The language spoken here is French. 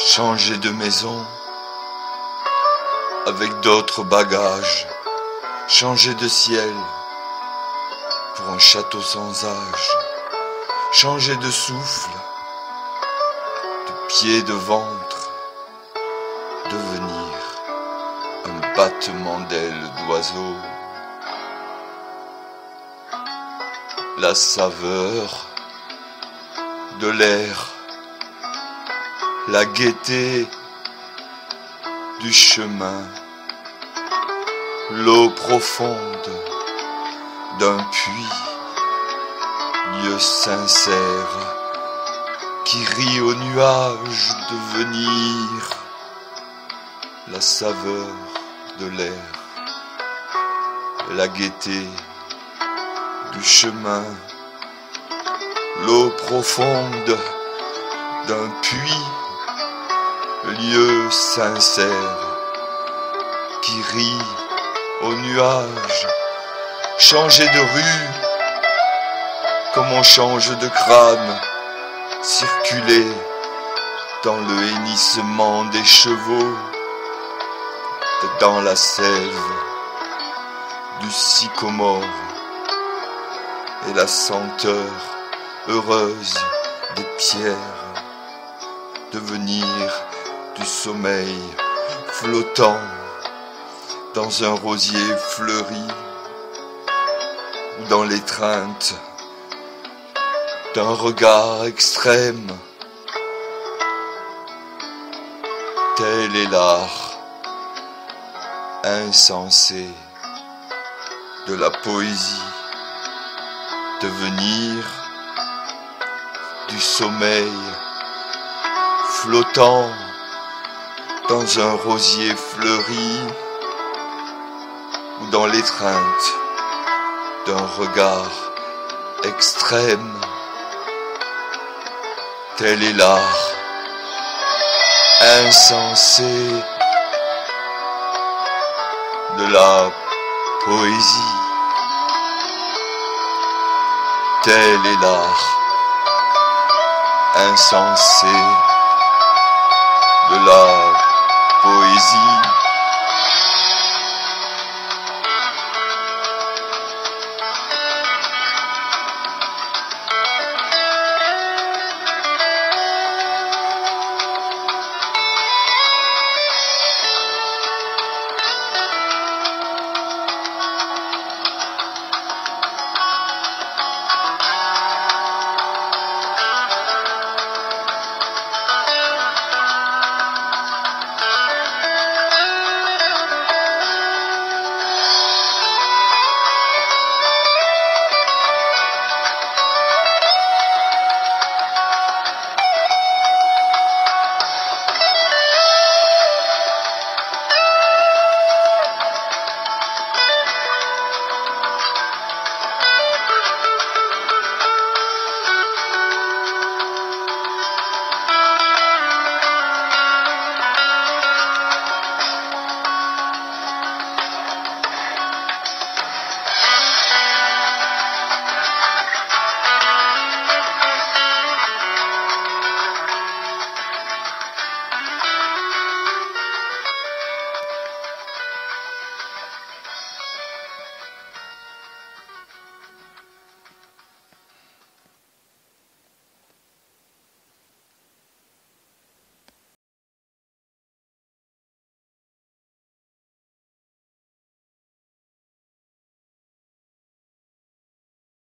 changer de maison avec d'autres bagages, changer de ciel pour un château sans âge, changer de souffle, de pied, de ventre, devenir un battement d'ailes d'oiseau. La saveur de l'air, la gaieté du chemin, l'eau profonde d'un puits, lieu sincère qui rit aux nuages de venir. La saveur de l'air, la gaieté du chemin, l'eau profonde d'un puits, lieu sincère qui rit aux nuages. Changer de rue comme on change de crâne, circuler dans le hennissement des chevaux, dans la sève du sycomore et la senteur heureuse des pierres, devenir du sommeil flottant dans un rosier fleuri ou dans l'étreinte d'un regard extrême. Tel est l'art insensé de la poésie, devenir du sommeil flottant dans un rosier fleuri ou dans l'étreinte d'un regard extrême. Tel est l'art insensé de la poésie. Tel est l'art insensé de la poésie.